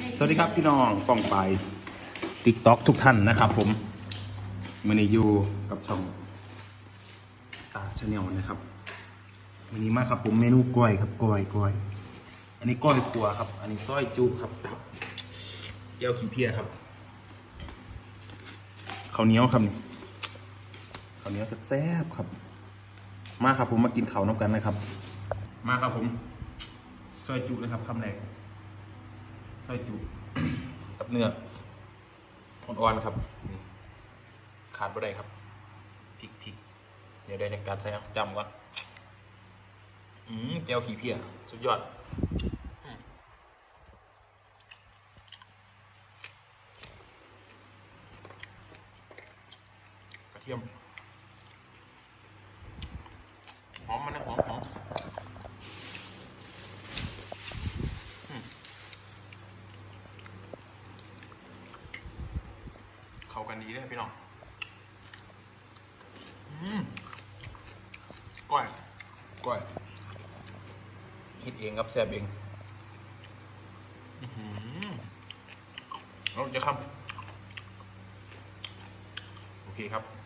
สวัสดีครับพี่น้องป้องไปติ๊กต็อกทุกท่านนะครับผมมันนี้อยู่กับช่องตาชาแนลนะครับวันนี้มาครับผมเมนูก้อยครับก้อยอันนี้ก้อยขัวครับอันนี้ซอยจุครับตับแก้วขี้เพี้ยครับข้าวเหนียวครับข้าวเหนียวแซ่บครับมาครับผมมากินข้าวน้ำกันนะครับมาครับผมซอยจุนะครับคำแรกซอยจุ กับเนื้ออ่อนๆครับนี่ขาดบ่ได้ครับพริกเดี๋ยวได้ในการใส่จำก่อนแก้วขี้เพี้ยสุดยอดกระเทียมหอมมันนะหอมเข้ากันดีเลยพี่น้องก้อยคิดเองครับแซ่บเองเราจะทำโอเคครับ